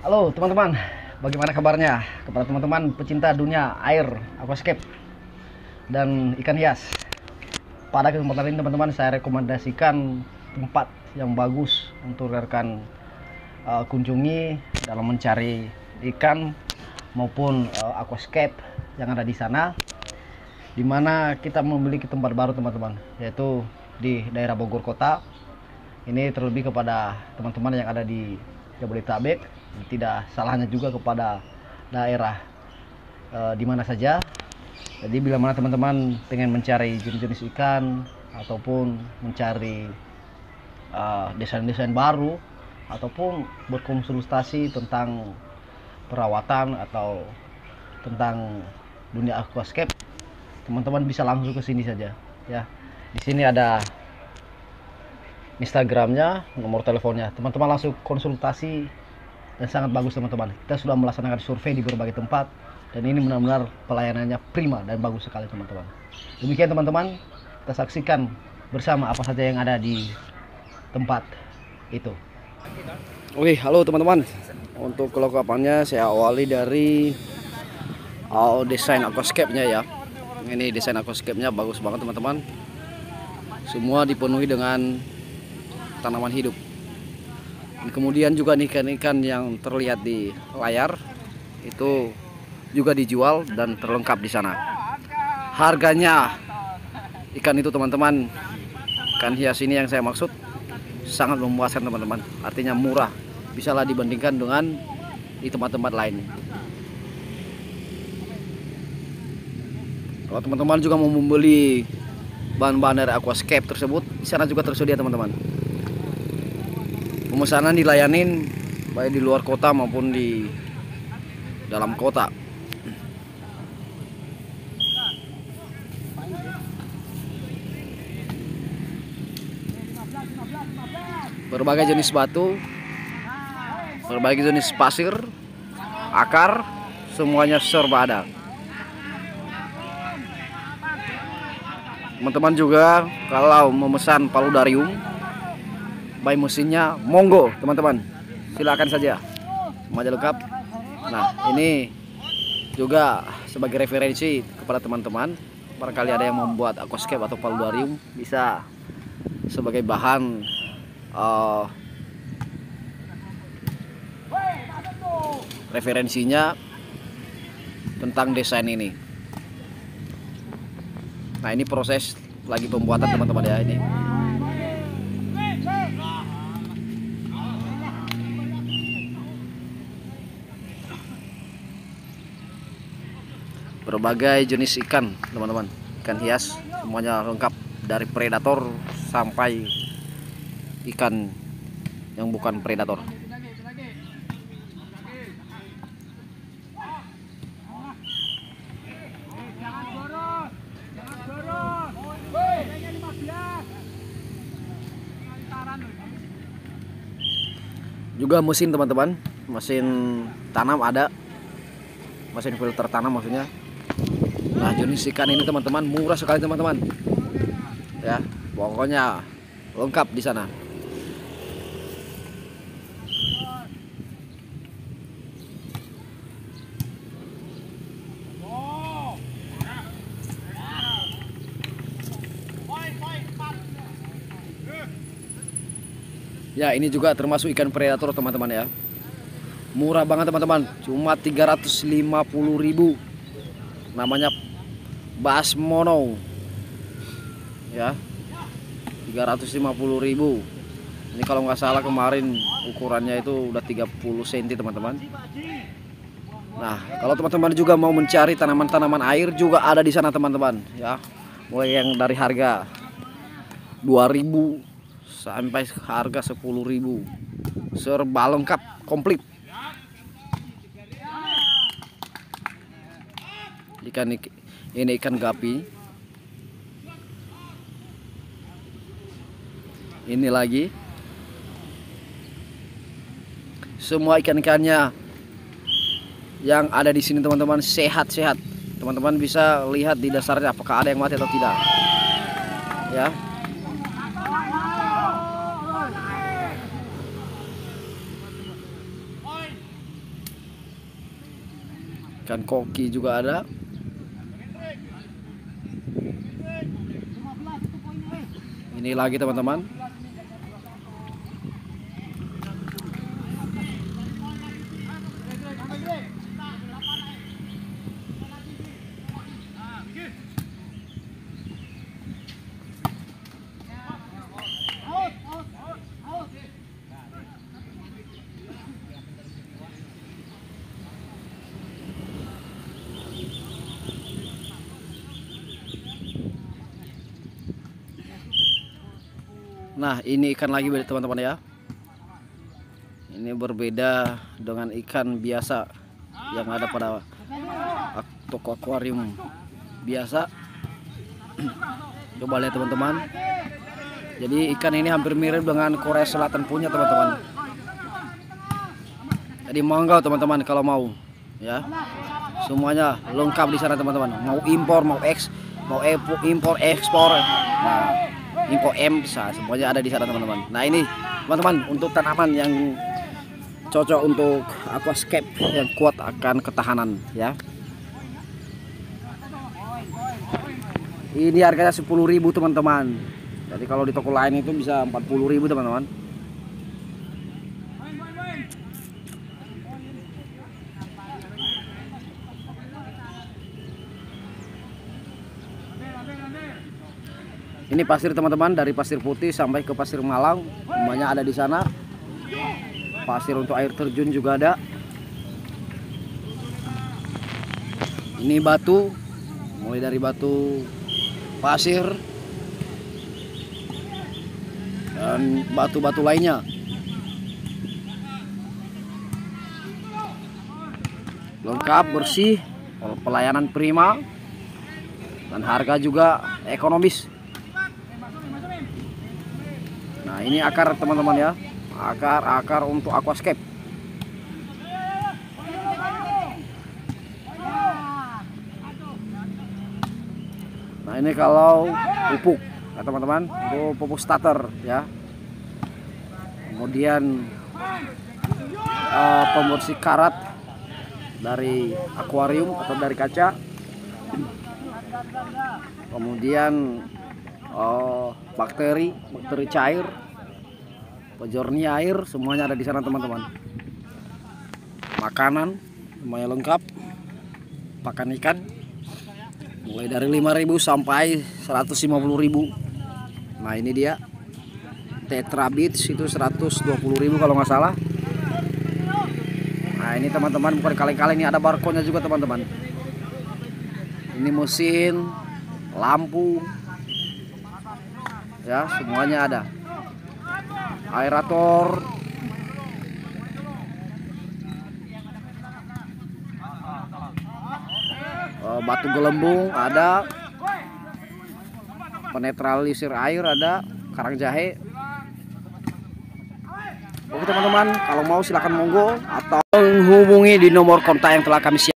Halo teman-teman, bagaimana kabarnya kepada teman-teman pecinta dunia air, aquascape, dan ikan hias. Pada kesempatan ini teman-teman, saya rekomendasikan tempat yang bagus untuk rekan kunjungi dalam mencari ikan maupun aquascape yang ada di sana. Dimana kita memiliki tempat baru teman-teman, yaitu di daerah Bogor Kota. Ini terlebih kepada teman-teman yang ada di Jabodetabek, tidak salahnya juga kepada daerah di mana saja. Jadi bila mana teman-teman pengen mencari jenis-jenis ikan ataupun mencari desain-desain baru ataupun berkonsultasi tentang perawatan atau tentang dunia aquascape, teman-teman bisa langsung ke sini saja ya. Di sini ada Instagramnya, nomor teleponnya, teman-teman langsung konsultasi dan sangat bagus teman-teman. Kita sudah melaksanakan survei di berbagai tempat dan ini benar-benar pelayanannya prima dan bagus sekali teman-teman. Demikian teman-teman, kita saksikan bersama apa saja yang ada di tempat itu. Oke, halo teman-teman. Untuk kelengkapannya saya awali dari desain aquascape-nya ya. Ini desain aquascape-nya bagus banget teman-teman. Semua dipenuhi dengan tanaman hidup. Dan kemudian juga ikan-ikan yang terlihat di layar itu juga dijual dan terlengkap di sana. Harganya ikan itu teman-teman, ikan hias ini yang saya maksud sangat memuaskan teman-teman. Artinya murah, bisalah dibandingkan dengan di tempat-tempat lain. Kalau teman-teman juga mau membeli bahan-bahan dari aquascape tersebut, di sana juga tersedia teman-teman. Pemesanan dilayanin baik di luar kota maupun di dalam kota. Berbagai jenis batu, berbagai jenis pasir, akar, semuanya serba ada. Teman-teman juga kalau memesan paludarium by mesinnya, monggo teman-teman, silakan saja, semuanya lengkap. Nah, ini juga sebagai referensi kepada teman-teman, barangkali ada yang membuat aquascape atau paludarium, bisa sebagai bahan referensinya tentang desain ini. Nah, ini proses lagi pembuatan teman-teman ya. Ini berbagai jenis ikan teman-teman, ikan hias, semuanya lengkap dari predator sampai ikan yang bukan predator. Juga mesin teman-teman, mesin tanam ada, mesin filter tanam maksudnya. Nah, jenis ikan ini teman-teman murah sekali teman-teman ya, pokoknya lengkap di sana. Ya, ini juga termasuk ikan predator teman-teman ya. Murah banget teman-teman, cuma 350.000. Namanya bass mono ya, 350.000. Ini kalau nggak salah kemarin ukurannya itu udah 30 cm teman-teman. Nah, kalau teman-teman juga mau mencari tanaman-tanaman air juga ada di sana teman-teman ya. Mulai yang dari harga 2.000 sampai harga 10.000, serba lengkap komplit. Ini ikan gapi, ini lagi, semua ikan-ikannya yang ada di sini teman-teman sehat-sehat. Teman-teman bisa lihat di dasarnya apakah ada yang mati atau tidak ya. Ikan koki juga ada. Ini lagi teman-teman. Nah, ini ikan lagi teman-teman ya. Ini berbeda dengan ikan biasa yang ada pada toko akuarium biasa. Coba lihat teman-teman. Jadi ikan ini hampir mirip dengan Korea Selatan punya teman-teman. Jadi monggo teman-teman kalau mau ya. Semuanya lengkap di sana teman-teman. Mau impor, mau impor ekspor. Nah, impor bisa semuanya ada di sana teman-teman. Nah, ini teman-teman untuk tanaman yang cocok untuk aquascape yang kuat akan ketahanan ya. Ini harganya 10.000 teman-teman. Jadi kalau di toko lain itu bisa 40.000 teman-teman. Ini pasir teman-teman, dari pasir putih sampai ke pasir malang, semuanya ada di sana. Pasir untuk air terjun juga ada. Ini batu, mulai dari batu pasir dan batu-batu lainnya. Lengkap, bersih, pelayanan prima, dan harga juga ekonomis. Nah, ini akar teman-teman ya, akar untuk aquascape. Nah, ini kalau pupuk ya teman-teman, untuk pupuk starter ya. Kemudian pembersih karat dari akuarium atau dari kaca. Kemudian bakteri cair, pejorni air, semuanya ada di sana teman-teman. Makanan semuanya lengkap, pakan ikan mulai dari 5.000 sampai 150.000. Nah, ini dia Tetra Beach itu 120.000 kalau nggak salah. Nah, ini teman-teman bukan kaleng-kaleng, ini ada barcode-nya juga teman-teman. Ini mesin, lampu ya, semuanya ada. Aerator, batu gelembung ada, penetralisir air ada, karang jahe. Oke teman-teman, kalau mau silahkan monggo atau menghubungi di nomor kontak yang telah kami siapkan.